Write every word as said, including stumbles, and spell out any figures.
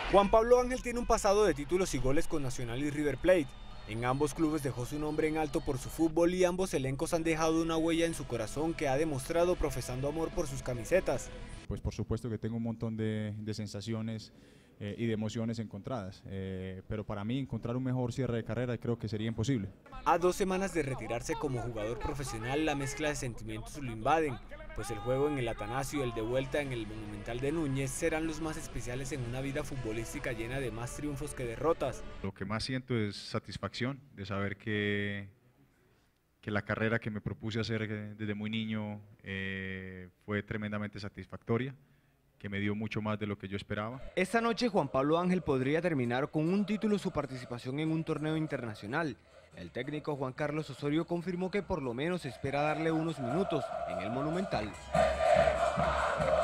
Juan Pablo Ángel tiene un pasado de títulos y goles con Nacional y River Plate. En ambos clubes dejó su nombre en alto por su fútbol y ambos elencos han dejado una huella en su corazón que ha demostrado profesando amor por sus camisetas. Pues por supuesto que tengo un montón de, de sensaciones eh, y de emociones encontradas, eh, pero para mí encontrar un mejor cierre de carrera creo que sería imposible. A dos semanas de retirarse como jugador profesional, la mezcla de sentimientos lo invaden, pues el juego en el Atanasio y el de vuelta en el Monumental de Núñez serán los más especiales en una vida futbolística llena de más triunfos que derrotas. Lo que más siento es satisfacción de saber que, que la carrera que me propuse hacer desde muy niño eh, fue tremendamente satisfactoria, que me dio mucho más de lo que yo esperaba. Esta noche Juan Pablo Ángel podría terminar con un título su participación en un torneo internacional. El técnico Juan Carlos Osorio confirmó que por lo menos espera darle unos minutos en el Monumental.